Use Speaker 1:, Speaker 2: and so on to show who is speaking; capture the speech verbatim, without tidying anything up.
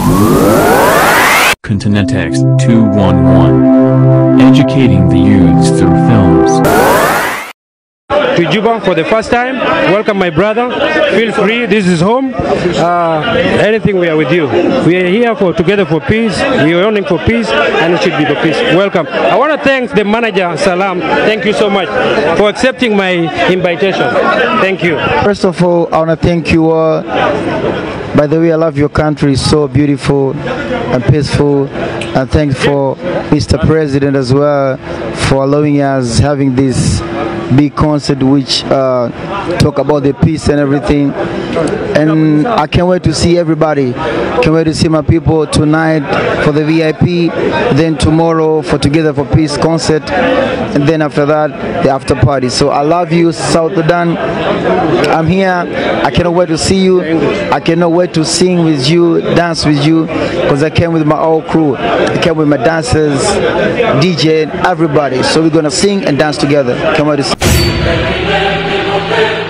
Speaker 1: CONTINENTEX two one one. Educating the youths through films.
Speaker 2: To Juba for the first time. Welcome, my brother. Feel free. This is home. Uh, anything, we are with you. We are here for together for peace. We are yearning for peace, and it should be for peace. Welcome. I want to thank the manager, Salam. Thank you so much for accepting my invitation. Thank you.
Speaker 3: First of all, I want to thank you all. By the way, I love your country. It's so beautiful and peaceful. And thanks for Mister President as well for allowing us having this big concert which uh, talk about the peace and everything. And I can't wait to see everybody. Can't wait to see my people tonight for the V I P, then tomorrow for Together for Peace concert, and then after that the after party. So I love you, South Sudan. I'm here. I cannot wait to see you. I cannot wait to sing with you, dance with you, because I came with my whole crew. I came with my dancers, D J, everybody. So we're gonna sing and dance together. Can't wait to see.